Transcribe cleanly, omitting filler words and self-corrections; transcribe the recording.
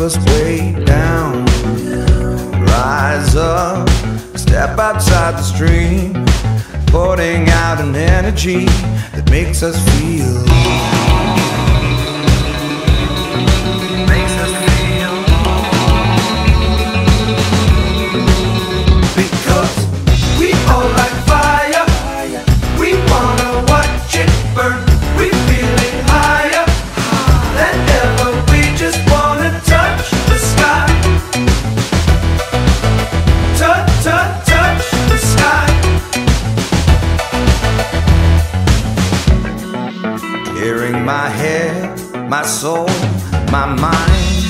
us way down. Rise up, step outside the stream, putting out an energy that makes us feel. Because we all like fire, we wanna watch it burn. We feeling higher than ever, we just wanna touch the sky. Touch the sky. Clearing my head, my soul, my mind,